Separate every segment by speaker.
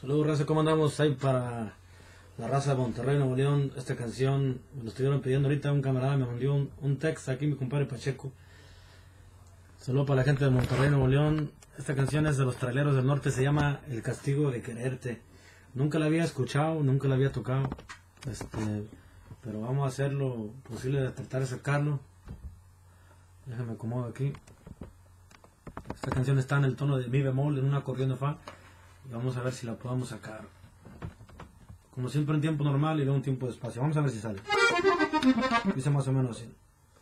Speaker 1: Saludos, raza, ¿cómo andamos? Ahí para la raza de Monterrey, Nuevo León. Esta canción me lo estuvieron pidiendo ahorita. Un camarada me mandó un text aquí, mi compadre Pacheco. Saludos para la gente de Monterrey, Nuevo León. Esta canción es de los Traileros del Norte, se llama El Castigo de Quererte. Nunca la había escuchado, nunca la había tocado. Pero vamos a hacer lo posible de tratar de sacarlo. Déjame acomodo aquí. Esta canción está en el tono de mi bemol, en un acordeón de fa. Y vamos a ver si la podemos sacar. Como siempre en tiempo normal y luego en tiempo de espacio. Vamos a ver si sale. Dice más o menos así.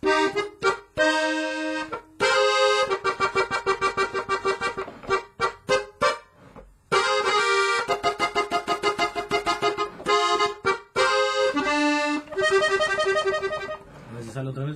Speaker 1: A ver si sale otra vez.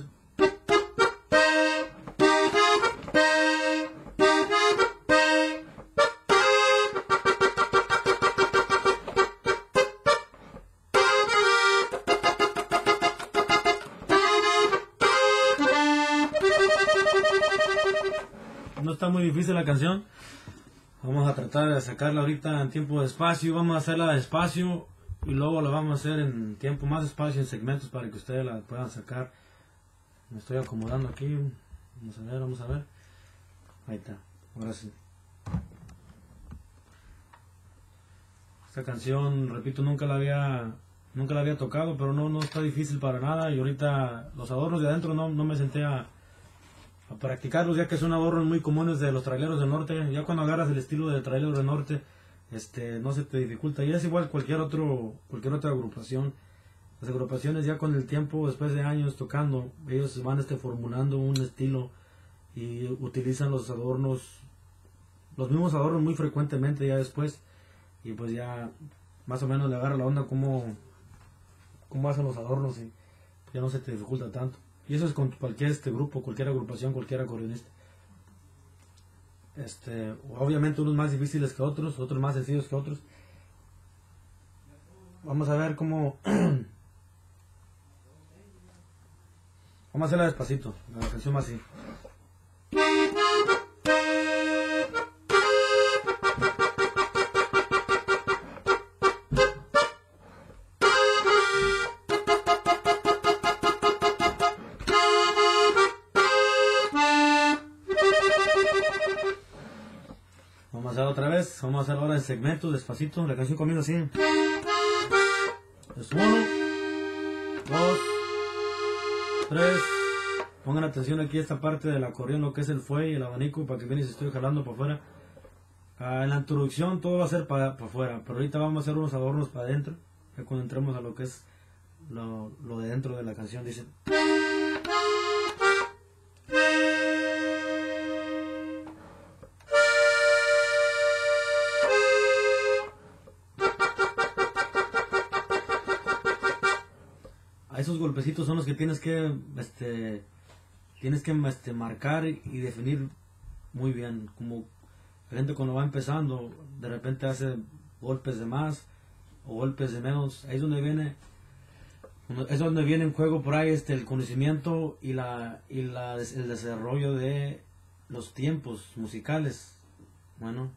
Speaker 1: No está muy difícil la canción. Vamos a tratar de sacarla ahorita en tiempo de espacio. Vamos a hacerla despacio y luego la vamos a hacer en tiempo más despacio, en segmentos, para que ustedes la puedan sacar. Me estoy acomodando aquí. Vamos a ver, vamos a ver. Ahí está, ahora sí. Esta canción, repito, nunca la había tocado, pero no está difícil para nada. Y ahorita los adornos de adentro no me senté a practicarlos, ya que son adornos muy comunes de los traileros del norte. Ya cuando agarras el estilo de traileros del norte, no se te dificulta. Y es igual cualquier otra agrupación. Las agrupaciones ya con el tiempo, después de años tocando, ellos van formulando un estilo y utilizan los mismos adornos muy frecuentemente ya después. Y pues ya más o menos le agarra la onda cómo hacen los adornos y ya no se te dificulta tanto. Y eso es con cualquier grupo, cualquier agrupación, cualquier acordeonista. Obviamente unos más difíciles que otros más sencillos que otros. Vamos a ver cómo... Vamos a hacerla despacito, la canción más así. Vamos a hacer otra vez, vamos a hacer ahora en segmentos, despacito. La canción comienza así. Es 1, 2, 3. Pongan atención aquí a esta parte del acordeón, lo que es el fuelle y el abanico, para que vean si estoy jalando para afuera. En la introducción todo va a ser para afuera, pero ahorita vamos a hacer unos adornos para adentro. Ya cuando entremos a lo que es lo de dentro de la canción, dice. Esos golpecitos son los que tienes que marcar y definir muy bien. Como la gente cuando va empezando, de repente hace golpes de más o golpes de menos. Ahí es donde viene en juego por ahí el conocimiento y el desarrollo de los tiempos musicales. Bueno,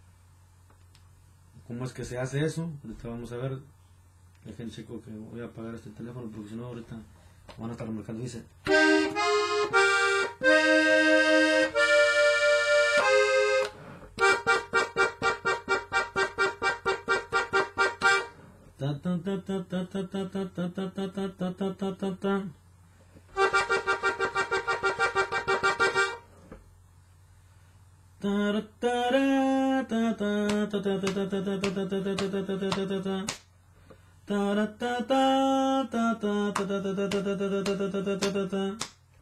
Speaker 1: ¿cómo es que se hace eso? Ahorita vamos a ver. Dejen chico que voy a apagar este teléfono porque si no ahorita van a estar marcando. Dice. Ta ta ta ta ta ta ta ta ta ta ta ta ta ta ta ta. Ta ta ta ta ta ta ta ta ta ta ta ta ta ta. Ta ta ta ta ta ta ta ta ta ta ta ta ta ta.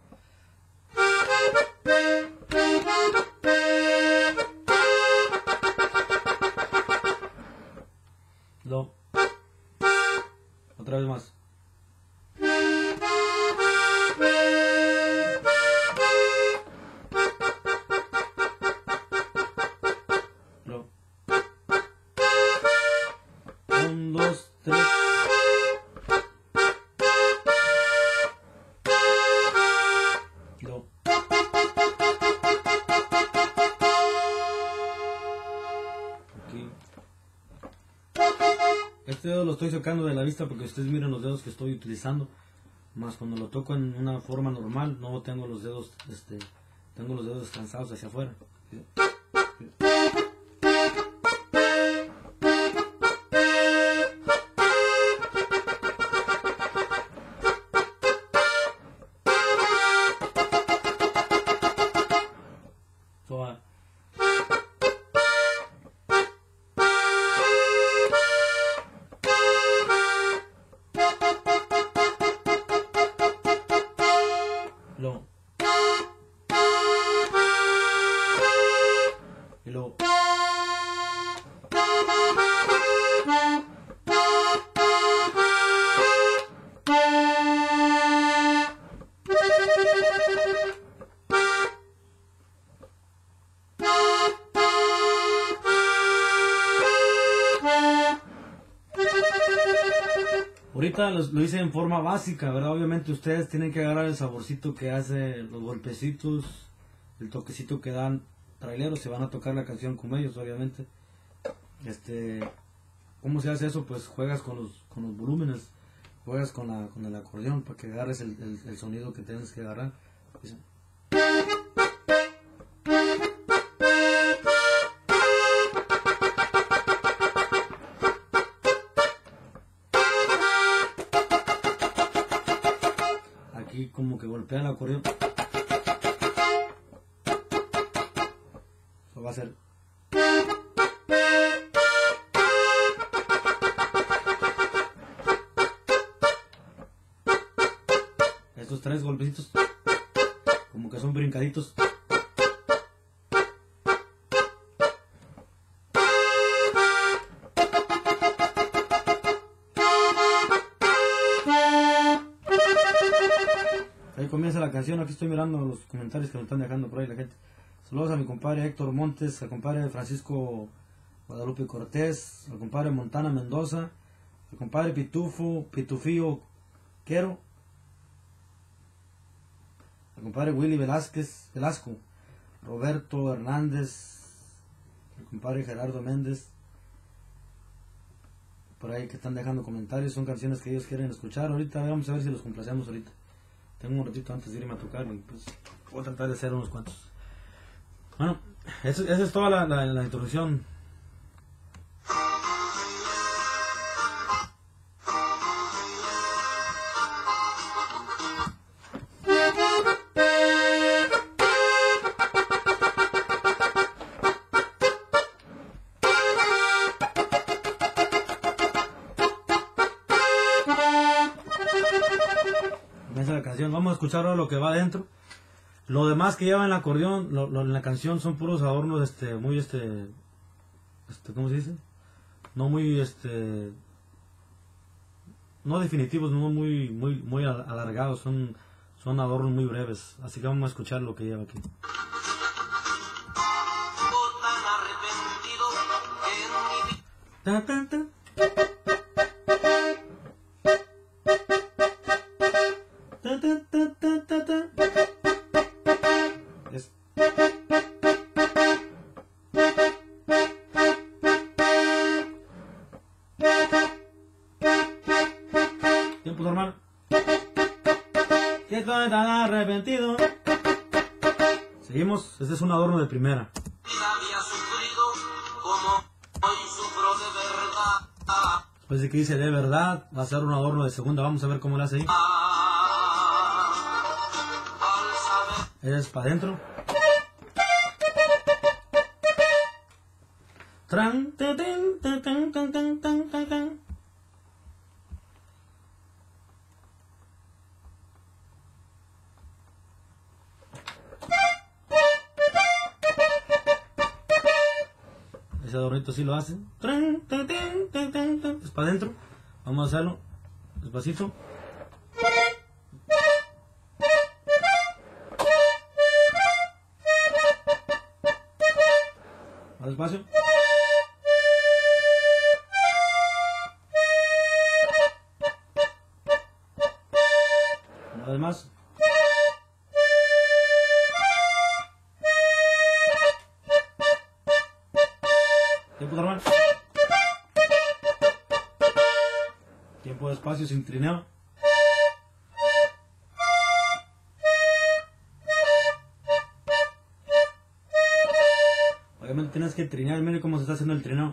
Speaker 1: Do. Otra vez más. Do. 1, 2, 3. Do. Aquí. Este dedo lo estoy sacando de la vista porque ustedes miren los dedos que estoy utilizando. Más cuando lo toco en una forma normal, no tengo los dedos, tengo los dedos descansados hacia afuera. Y luego. Ahorita lo hice en forma básica, ¿verdad? Obviamente ustedes tienen que agarrar el saborcito que hace los golpecitos, el toquecito que dan traileros, se van a tocar la canción con ellos, obviamente. ¿Cómo se hace eso? Pues juegas con los volúmenes, juegas con el acordeón para que agarres el sonido que tienes que agarrar. Aquí como que golpea el acordeón. Eso va a ser. Estos tres golpecitos como que son brincaditos. Ahí comienza la canción. Aquí estoy mirando los comentarios que me están dejando por ahí la gente. Saludos a mi compadre Héctor Montes, al compadre Francisco Guadalupe Cortés, al compadre Montana Mendoza, al compadre Pitufío Quero, al compadre Willy Velasco, Roberto Hernández, el compadre Gerardo Méndez, por ahí que están dejando comentarios. Son canciones que ellos quieren escuchar. Ahorita vamos a ver si los complacemos ahorita. Tengo un ratito antes de irme a tocar y pues voy a tratar de hacer unos cuantos. Bueno, esa es toda la introducción. Comienza la canción. Vamos a escuchar ahora lo que va adentro. Lo demás que lleva en el acordeón, en la canción son puros adornos, muy, ¿cómo se dice? No muy, no definitivos, no muy alargados, son adornos muy breves. Así que vamos a escuchar lo que lleva aquí. Ta, ta, ta. Ta, ta, ta, ta, ta, ta. Yes. Tiempo normal. Que estoy tan arrepentido. Seguimos. Este es un adorno de primera. Después de que dice de verdad, va a ser un adorno de segunda. Vamos a ver cómo lo hace ahí. Es para adentro. Tran, tan, tan, tan, tan, tan, tan, tan, tan. Ese adornito sí lo hace. Tran, tan, tan, tan, tan, tan. Es para adentro. Vamos a hacerlo despacito. Más despacio. Una vez más. Tiempo normal. Tiempo de espacio sin trineo. Obviamente tienes que trinear, mire cómo se está haciendo el trineo.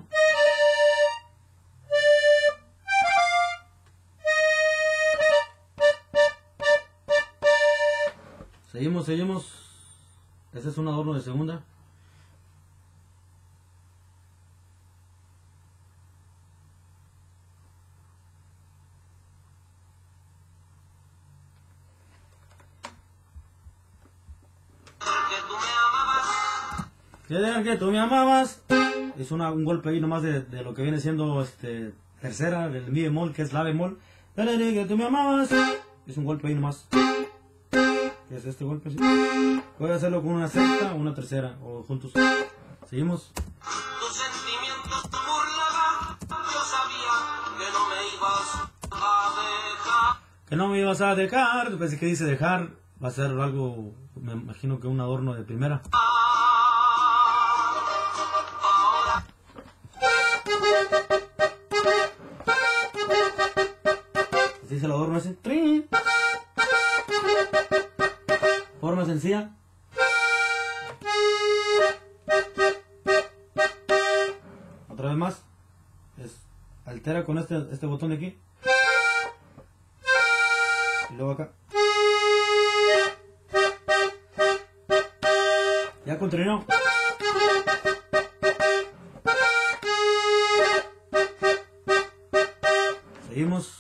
Speaker 1: Seguimos. Este es un adorno de segunda. Que tú me amabas. Es un golpe ahí nomás de lo que viene siendo tercera del mi bemol, que es la bemol. Que tú me amabas. Es un golpe ahí nomás. ¿Qué es este golpe? ¿Sí? Voy a hacerlo con una sexta o una tercera, o juntos. Seguimos.
Speaker 2: Tus sentimientos burlaban, yo sabía que no me ibas a dejar.
Speaker 1: Que no me ibas a dejar. Pensé que dice dejar. Va a ser algo, me imagino que un adorno de primera. Así es el adorno ese. ¡Trin! Forma sencilla. Otra vez más. Altera con este botón de aquí. Y luego acá. Ya con trineo. Seguimos.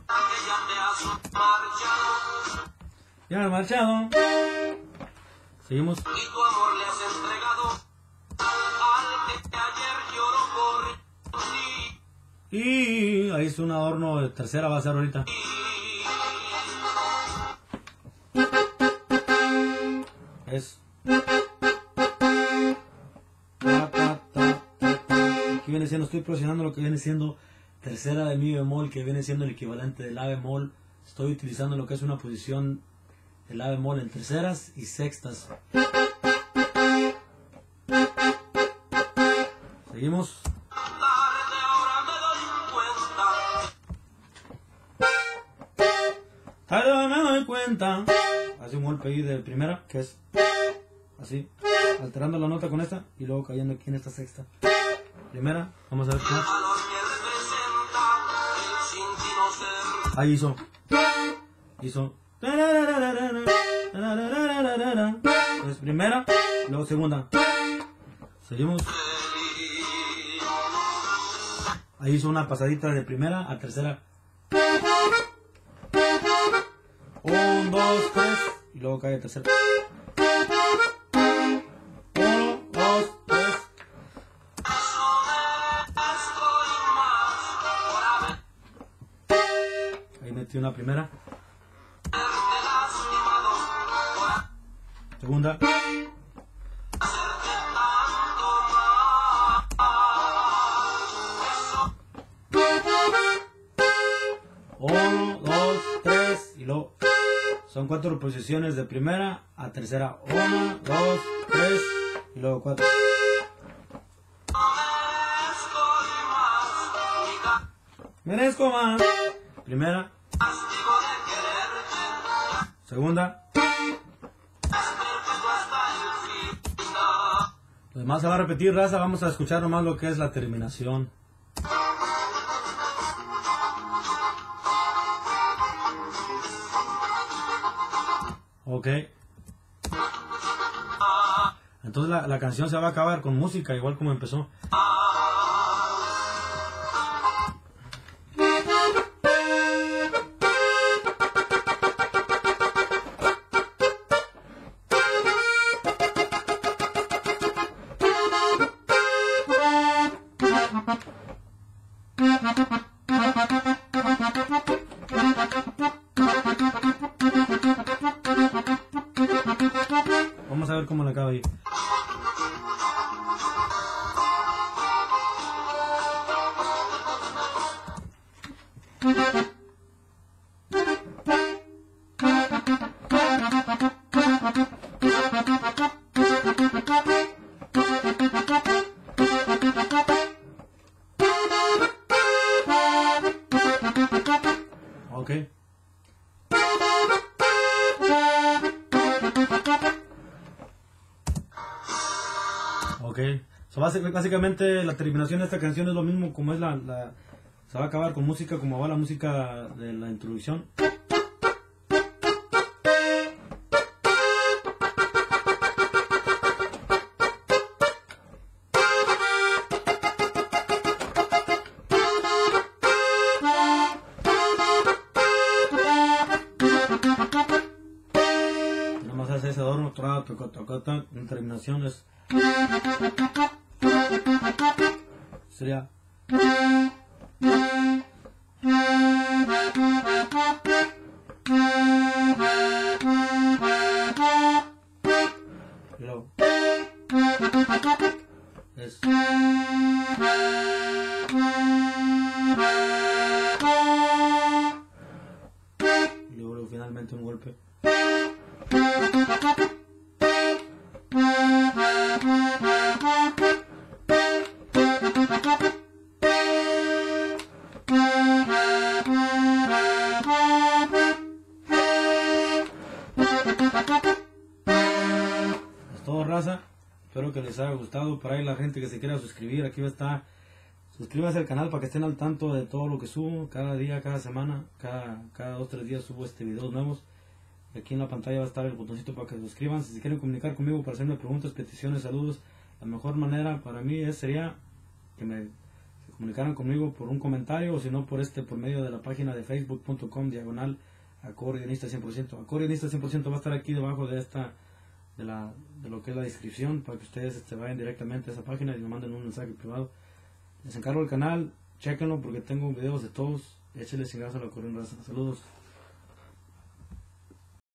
Speaker 1: Ya me he marchado. Seguimos.
Speaker 2: Y tu amor le has entregado al que ayer lloró por ti.
Speaker 1: Y ahí es un adorno de tercera, va a ser ahorita. Es. Aquí viene siendo, estoy presionando lo que viene siendo tercera de mi bemol, que viene siendo el equivalente de la bemol. Estoy utilizando lo que es una posición de la bemol en terceras y sextas. Seguimos.
Speaker 2: Tarde ahora me doy cuenta.
Speaker 1: Tarde me doy cuenta. Hace un golpe ahí de primera, que es así, alterando la nota con esta y luego cayendo aquí en esta sexta. Primera, vamos a ver qué más.
Speaker 2: Valor que representa el sin ti no ser.
Speaker 1: Ahí hizo. Entonces primera, luego segunda. Seguimos. Ahí hizo una pasadita de primera a tercera. 1, 2, 3 y luego cae a tercera. 1, 2, 3. Ahí metí una primera. Segunda. Uno, dos, tres y luego son 4 posiciones de primera a tercera. 1, 2, 3 y luego 4. Merezco más. Primera. Segunda. Lo demás se va a repetir, raza. Vamos a escuchar nomás lo que es la terminación. Ok. Entonces la canción se va a acabar con música, igual como empezó. Vamos a ver cómo le acaba ahí. Ok. Ok. So, básicamente la terminación de esta canción es lo mismo como es se va a acabar con música como va la música de la introducción. Nomás hace ese adorno, en terminación es... sería... y luego... es... y luego finalmente un golpe. Es todo, raza. Espero que les haya gustado. Para ahí la gente que se quiera suscribir, aquí va a estar. Suscríbanse al canal para que estén al tanto de todo lo que subo. Cada día, cada semana, cada 2 o 3 días subo videos nuevos. Aquí en la pantalla va a estar el botoncito para que se suscriban. Si se quieren comunicar conmigo para hacerme preguntas, peticiones, saludos, la mejor manera para mí sería que se comunicaran conmigo por un comentario, o si no por medio de la página de facebook.com/acordeonista 100%. Acordeonista 100% va a estar aquí debajo de lo que es la descripción, para que ustedes vayan directamente a esa página y me manden un mensaje privado. Les encargo el canal, chequenlo porque tengo videos de todos. Échenle chingazo a la acordeón, raza. Saludos.